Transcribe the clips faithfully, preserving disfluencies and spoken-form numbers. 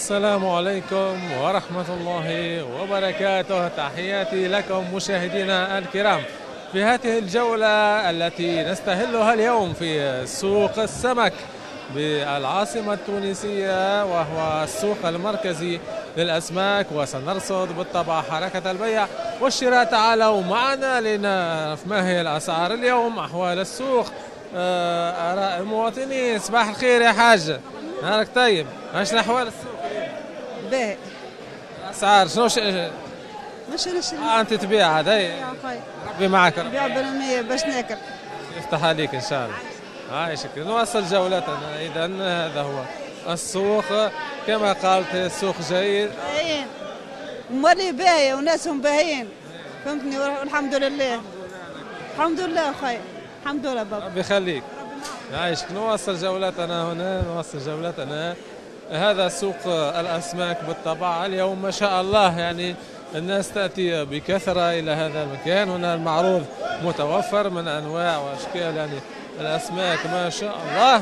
السلام عليكم ورحمة الله وبركاته. تحياتي لكم مشاهدينا الكرام في هذه الجولة التي نستهلها اليوم في سوق السمك بالعاصمة التونسية، وهو السوق المركزي للأسماك، وسنرصد بالطبع حركة البيع والشراء. تعالوا معنا لنعرف ما هي الأسعار اليوم، أحوال السوق، آراء المواطنين. صباح الخير يا حاج، نهارك طيب. ايش احوال السوق اليوم؟ باهي. الاسعار شنو ش... مش نشري. آه انت تبيع هذا؟ يا اخوي ربي معك، نبيع بالمية باش ناكل. يفتح عليك ان شاء الله. هاي شكرا. نواصل جولتنا. اذا هذا هو السوق كما قالت، السوق جيد. باهيين مولي باهي وناسهم باهيين، فهمتني، والحمد لله. الحمد لله اخوي، الحمد لله بابا. ربي يخليك. عايشك. نواصل جولتنا هنا، نواصل جولتنا. هذا سوق الأسماك بالطبع. اليوم ما شاء الله يعني الناس تأتي بكثرة إلى هذا المكان. هنا المعروض متوفر من أنواع وأشكال يعني الأسماك ما شاء الله.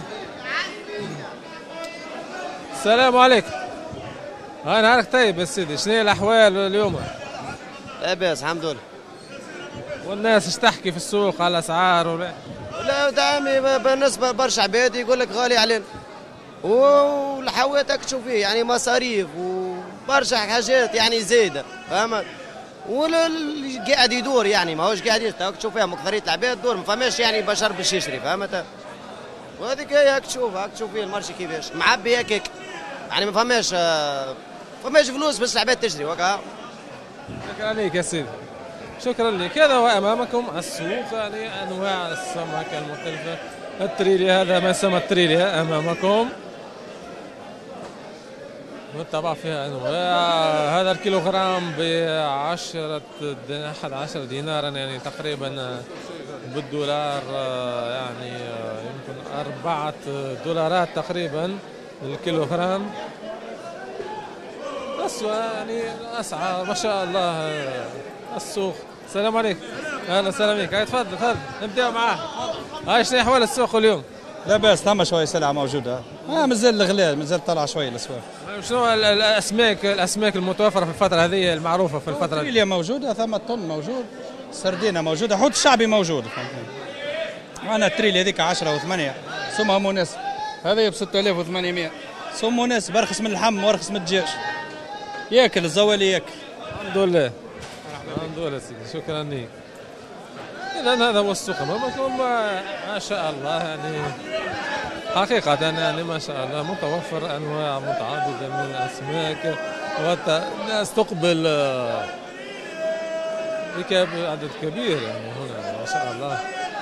السلام عليكم. هاي نهارك طيب يا سيدي، شنو هي الأحوال اليوم؟ لاباس الحمد لله. والناس ايش تحكي في السوق على الأسعار ولا؟ لا دعمي بالنسبة لبرشا عباد يقول لك غالي علينا، والحواتك تشوف فيه يعني مصاريف وبرشا حاجات يعني زايدة، فهمت؟ واللي قاعد يدور يعني ماهوش قاعد يشتاك تشوف فيها أكثرية العباد دور، ما فماش يعني بشر باش يشري، فهمت؟ وهذيك هي هاك تشوف، هاك تشوف فيه المرشي كيفاش معبي هكاك، يعني ما فماش ما فماش فلوس باش العباد تشري وهكا. شكرا لك يا سيدي، شكرا لك. هذا هو امامكم السوق، يعني انواع السمك المختلفه. التريليا، هذا ما يسمى التريليا امامكم، بالطبع فيها انواع. هذا الكيلوغرام بعشرة أحد عشر دينارا، يعني تقريبا بالدولار يعني يمكن أربعة دولارات تقريبا الكيلوغرام. بس يعني الاسعار ما شاء الله. السوق. السلام عليكم. اهلا وسهلا بك. هاي تفضل تفضل نبداو معاه. هاي شنو احوال السوق اليوم؟ لا باس، ثم شويه سلعه موجوده. اه مازال الغلاء، مازال طلع شويه الاسواق. شنو الاسماك الاسماك المتوفره في الفتره هذه المعروفه في الفتره؟ التريليا موجوده، ثم الطن موجود، السردينه موجوده، حوت الشعبي موجود. معنا التريليا هذيك عشرة وثمانية، سمها مناسب. هذه ب ستة آلاف وثمانمائة، سم مناسب، ارخص من اللحم وارخص من الدجاج. ياكل الزوالي ياكل. الحمد لله. الحمد لله سيدي، شكرا لك. إذا هذا هو السوق امامكم، ما شاء الله يعني حقيقة يعني ما شاء الله متوفر أنواع متعددة من الأسماك، والناس تقبل بعدد كبير يعني هنا ما شاء الله.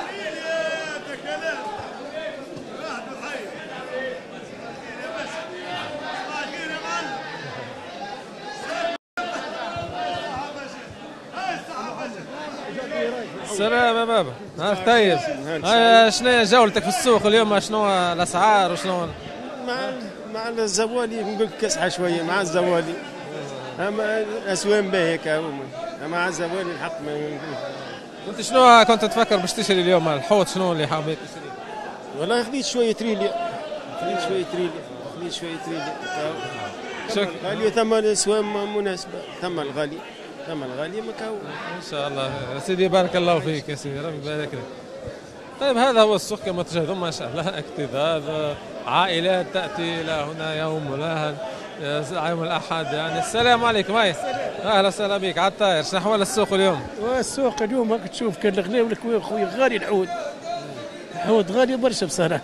السلام يا بابا، نهارك طيب. شنو هي جولتك في السوق اليوم؟ شنو الاسعار وشنو؟ مع مع الزوالي نقول كسحه شويه مع الزوالي، اما الاسوام باهيه كهما، مع الزوالي الحق ما نقولش. انت شنو كنت تفكر باش تشتري اليوم الحوت؟ شنو اللي حابب تشتري؟ والله خذيت شويه تريليا، خذيت شويه تريليا، خذيت شويه تريليا. شكرا. الغالي ثم الاسوام مناسبه، ثم الغالي ثم الغالي مكاو. ان شاء الله يا سيدي، بارك الله فيك يا سيدي، ربي يبارك لك. طيب هذا هو السوق كما تشاهدون ما شاء الله، اكتظاظ، عائلات تاتي الى هنا يوم ولاهل يوم الاحد يعني. السلام عليكم. هاي اهلا وسهلا بك عالطاير. شنو احوال السوق اليوم؟ السوق اليوم راك تشوف كان الغلاء ولك خويا غالي العود، العود غالي برشا بصراحه.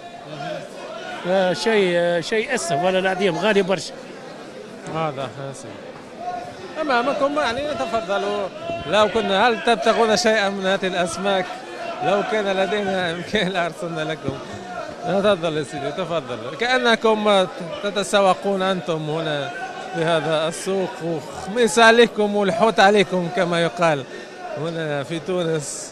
شيء شيء اسف ولا العظيم غالي برشا. هذا حاسب امامكم يعني. تفضلوا. لو كنا هل تبتغون شيئا من هذه الاسماك؟ لو كان لدينا امكان لارسلنا لكم. تفضل يا سيدي تفضل. كانكم تتسوقون انتم هنا في هذا السوق، وخميس عليكم والحوت عليكم كما يقال هنا في تونس.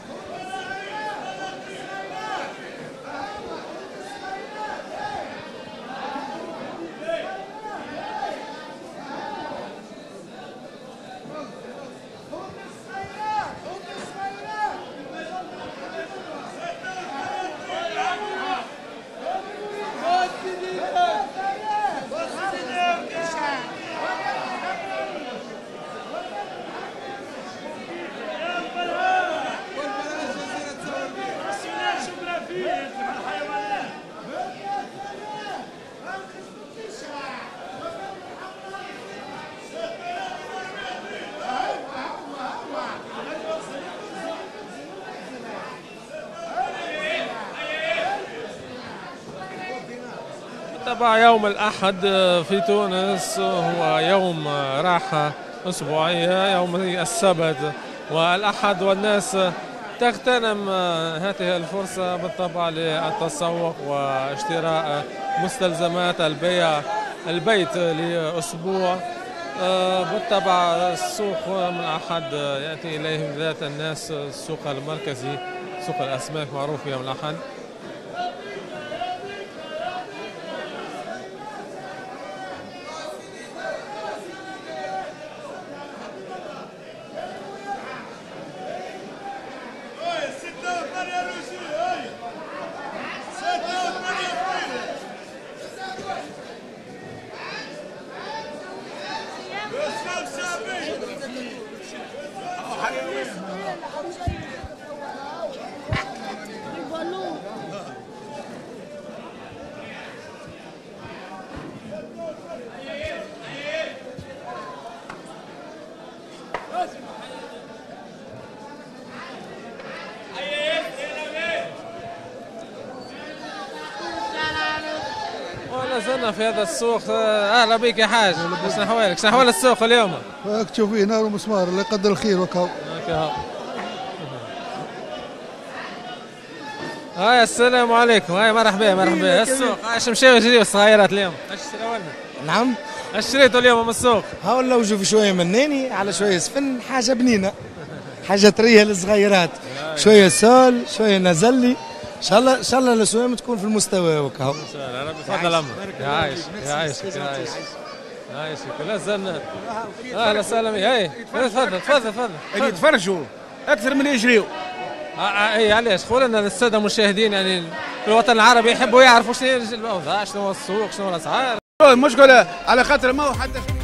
بالطبع يوم الأحد في تونس هو يوم راحة أسبوعية، يوم السبت والأحد، والناس تغتنم هذه الفرصة بالطبع للتسوق واشتراء مستلزمات البيع البيت لأسبوع. بالطبع السوق من أحد يأتي إليه ذات الناس، السوق المركزي سوق الأسماك معروف يوم الأحد. ولا زلنا في هذا السوق. اهلا بك يا حاج، شنو احوالك؟ شنو احوال السوق اليوم؟ راك تشوف فيه نار ومسمار، الله يقدر الخير وكاو. هكا هاي السلام عليكم، هاي مرحبا مرحبا. السوق اش مشاو يجريوا الصغيرات اليوم؟ اش شراو لنا؟ نعم، اش شريتوا اليوم من السوق؟ ها والله وجوه شويه مناني على شويه سفن، حاجه بنينه، حاجه طريه للصغيرات، شويه سول شويه نزلي، ان شاء الله ان شاء الله الاسوام تكون في المستوى وكاو. ان شاء الله. ربي يفضل عمرك. يا عايش يا عايشك يا عايشك يا عايشك. لا زلنا. اهلا وسهلا. هاي تفضل تفضل تفضل. اللي يتفرجوا اكثر من يجريوا. اي علاش؟ قول لنا للساده المشاهدين يعني في الوطن العربي يحبوا يعرفوا شنو الاوضاع، شنو هو السوق، شنو الاسعار. المشكله على خاطر ما هو حتى